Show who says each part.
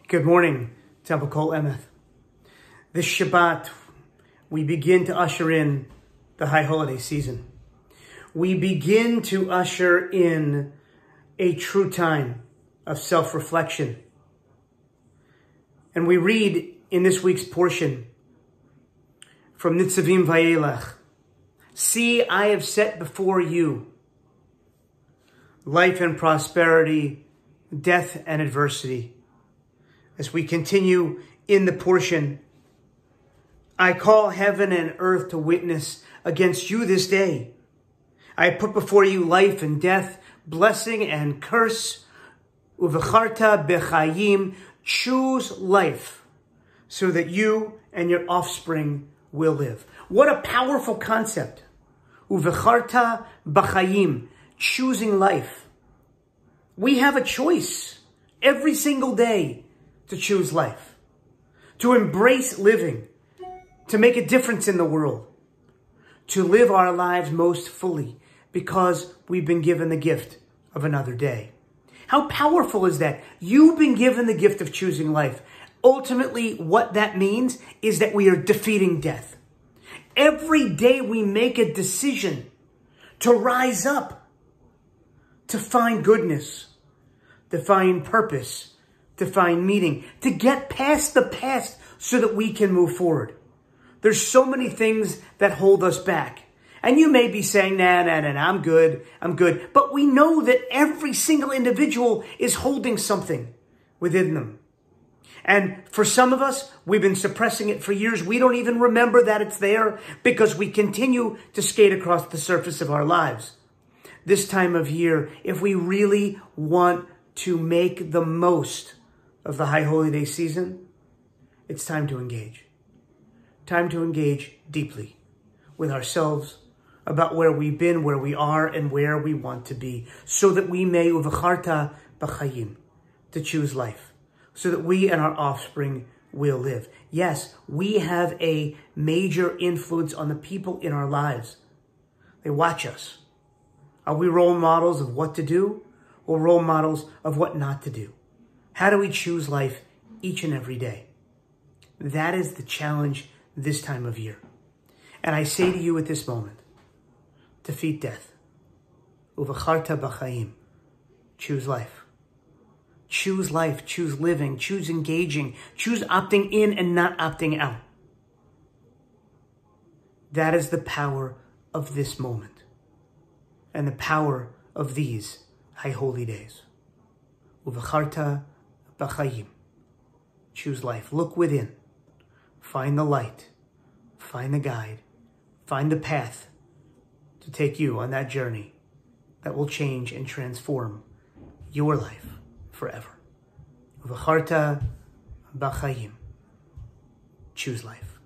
Speaker 1: Good morning, Temple Kol Emeth. This Shabbat, we begin to usher in the high holiday season. We begin to usher in a true time of self-reflection. And we read in this week's portion from Nitzavim Vayelech, "See, I have set before you life and prosperity, death and adversity." As we continue in the portion, "I call heaven and earth to witness against you this day. I put before you life and death, blessing and curse. Uvecharta bechayim, choose life so that you and your offspring will live." What a powerful concept. Uvecharta bechayim, choosing life. We have a choice every single day to choose life, to embrace living, to make a difference in the world, to live our lives most fully because we've been given the gift of another day. How powerful is that? You've been given the gift of choosing life. Ultimately, what that means is that we are defeating death. Every day we make a decision to rise up, to find goodness, to find purpose, to find meaning, to get past the past so that we can move forward. There's so many things that hold us back. And you may be saying, nah, I'm good. But we know that every single individual is holding something within them. And for some of us, we've been suppressing it for years. We don't even remember that it's there because we continue to skate across the surface of our lives. This time of year, if we really want to make the most of the high holiday season, it's time to engage. Time to engage deeply with ourselves about where we've been, where we are, and where we want to be, so that we may uvecharta b'chayim, to choose life, so that we and our offspring will live. Yes, we have a major influence on the people in our lives. They watch us. Are we role models of what to do or role models of what not to do? How do we choose life each and every day? That is the challenge this time of year. And I say to you at this moment, defeat death. Uvecharta b'chayim. Choose life. Choose life, choose living, choose engaging, choose opting in and not opting out. That is the power of this moment and the power of these high holy days. Uvecharta b'chayim. Choose life. Look within. Find the light. Find the guide. Find the path to take you on that journey that will change and transform your life forever. Uvecharta b'chayim. Choose life.